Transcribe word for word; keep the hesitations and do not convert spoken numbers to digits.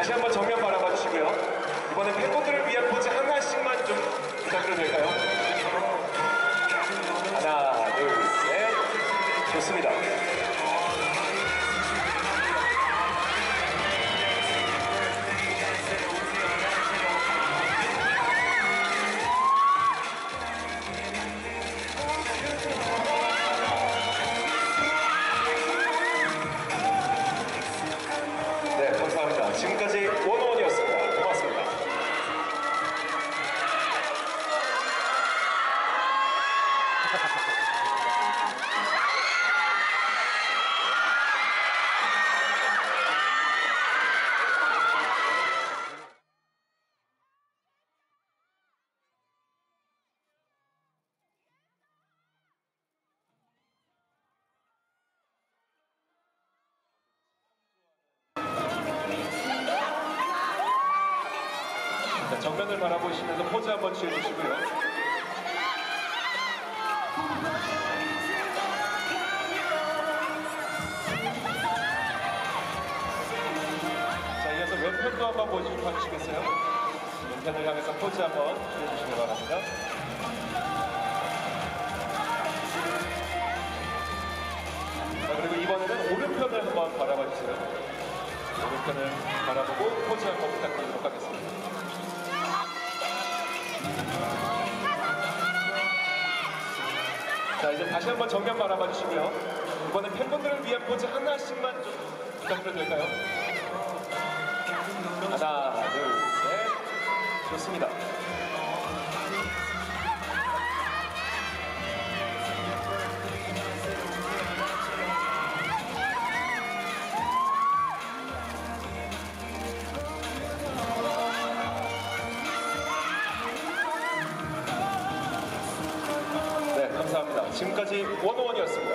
다시 한번 정면 바라봐 주시고요. 이번엔 팬분들을 위한 포즈 하나씩만 좀 부탁드려도 될까요? 하나, 둘, 셋. 좋습니다. 네, 감사합니다. 지금까지 원어원이었습니다. 고맙습니다. 자, 정면을 바라보시면서 포즈 한번 취해주시고요. 자, 이어서 왼편도 한번 보여주시겠어요? 왼편을 향해서 포즈 한번 취해주시기 바랍니다. 자, 그리고 이번에는 오른편을 한번 바라봐주세요. 오른편을 바라보고 포즈 한번 부탁드리도록 하겠습니다. 자, 이제 다시 한번 정면 바라봐 주시고요. 이번엔 팬분들을 위한 포즈 하나씩만 좀 부탁드려도 될까요? 하나, 둘, 셋. 좋습니다. 네, 감사합니다. 지금까지 원어원이었습니다.